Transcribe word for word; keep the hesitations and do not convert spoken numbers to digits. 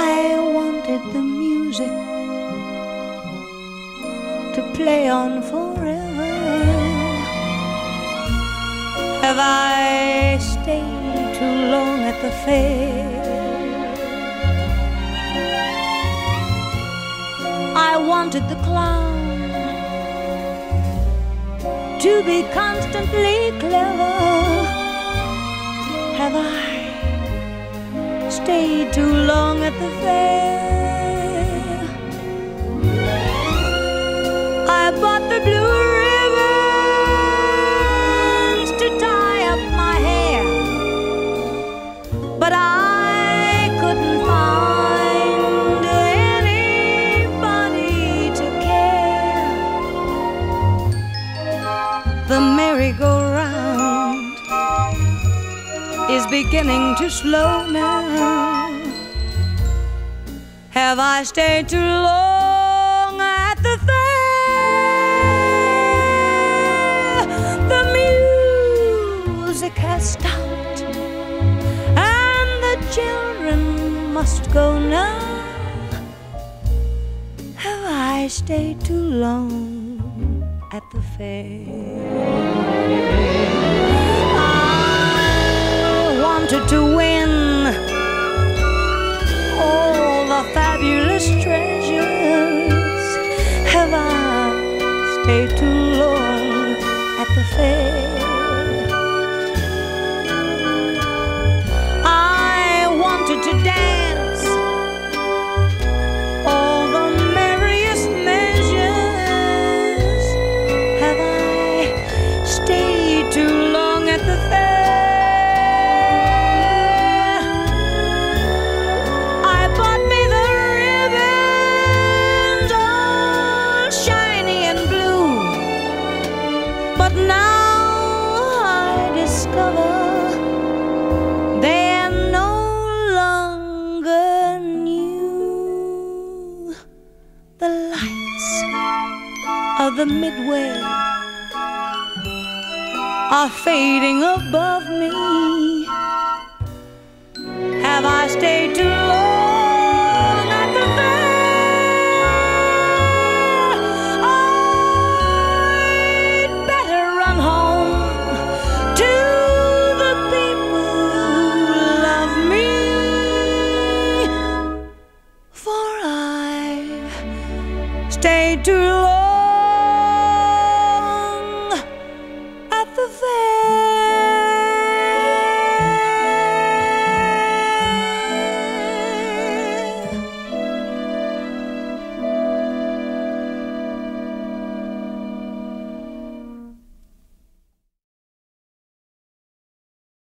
I wanted the music to play on forever. Have I stayed too long at the fair? I wanted the clown to be constantly clever. Have I stayed too long at the fair? I bought the blue ribbons to tie up my hair, but I couldn't find anybody to care. The merry-go-round is beginning to slow now. Have I stayed too long at the fair? The music has stopped and the children must go now. Have I stayed too long at the fair? Wanted to win all the fabulous treasures. Have I stayed too long at the fair? I wanted to dance all the merriest measures. Have I stayed too long at the fair? The midway are fading above me. Have I stayed too long at the fair? I'd better run home to the people who love me, for I've stayed too long